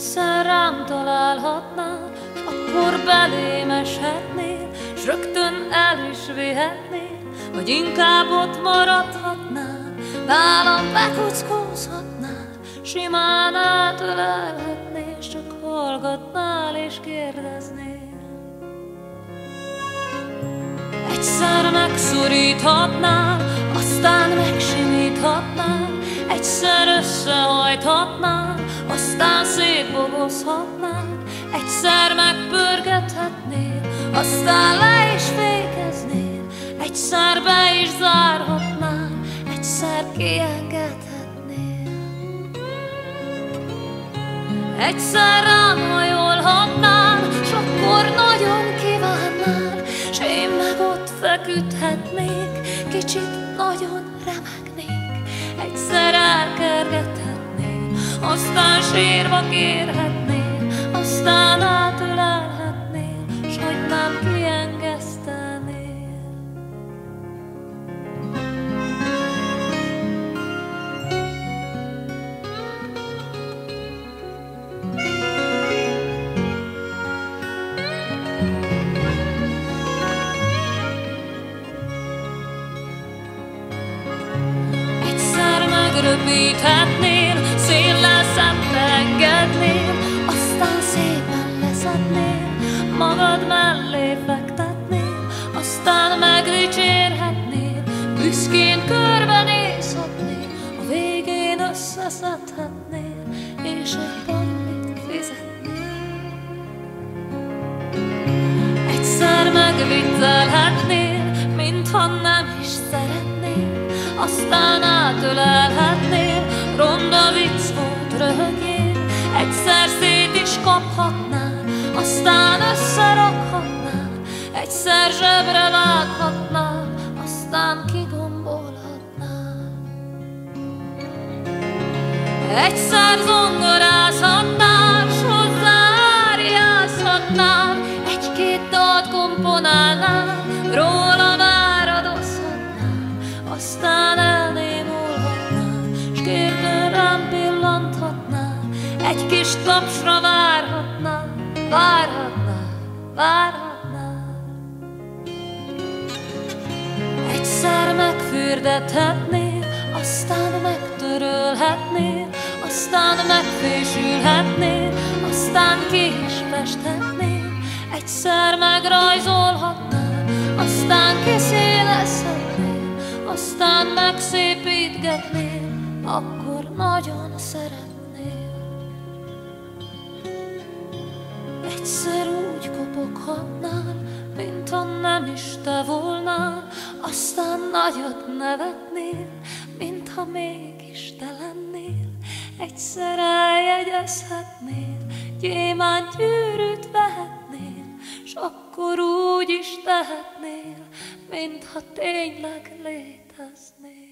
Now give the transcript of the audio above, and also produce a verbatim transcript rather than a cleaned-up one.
Egyszer rám találhatnál, s akkor belém eshetnél, s rögtön el is vihetnél, vagy inkább ott maradhatnál, nálam bekuckózhatnál, simán átölelhetnél, s csak hallgatnál és kérdeznél. Egyszer megszoríthatnál, aztán megsimíthatnál, egyszer összehajthatnál, aztán szétbogozhatnál, egyszer megpörgethetnél, aztán le is fékeznél, egyszer be is zárhatnál, egyszer kiengedhetnél. Egyszer rám hajolhatnál, s akkor nagyon kívánnál, s én meg ott feküdhetnék, kicsit nagyon remegnék. Egyszer elkergethetnél, aztán sírva kérhetnél, aztán átölelhetnél, s hogy nem kiengesztenél. Röpíthetnél, széllel szembe engednél, aztán szépen leszednél, magad mellé fektetnél, aztán megdicsérhetnél, büszkén körbenézhetnél, a végén összeszedhetnél, és egy pallit fizetnél. Egyszer megviccelhetnél, mintha nem is szeretnél, aztán átölelhetnél, ronda vicc volt, röhögjél. Egyszer szét is kaphatnál, aztán összerakhatnál, egyszer zsebre vághatnál, aztán kigombolhatnál. Egyszer zongorázhatnál, s hozzá áriázhatnál, egy-két dalt komponálnál, róla áradozhatnál, aztán elnémulhatnál, s kérdőn rám pillanthatnál, egy kis tapsra várhatnál, várhatnál, várhatnál. Egyszer megfürdethetnél, aztán megtörölhetnél, aztán megfésülhetnél, aztán ki is festhetnél, egyszer megrajzolhatnál, aztán kiszélezhetnél, aztán megszépítgetnél, akkor nagyon szeretnél. Egyszer úgy kopoghatnál, mintha nem is te volnál, aztán nagyot nevetnél, mintha mégis te lennél. Egyszer eljegyezhetnél, gyémánt gyűrűt vehetnél, s akkor úgy is tehetnél, mintha tényleg léteznél.